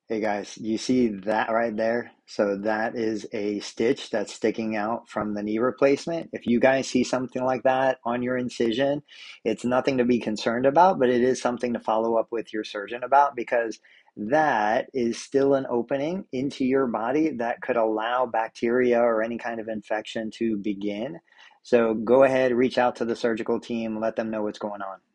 Hey guys, you see that right there? So that is a stitch that's sticking out from the knee replacement. If you guys see something like that on your incision, it's nothing to be concerned about, but it is something to follow up with your surgeon about because that is still an opening into your body that could allow bacteria or any kind of infection to begin. So go ahead, reach out to the surgical team, let them know what's going on.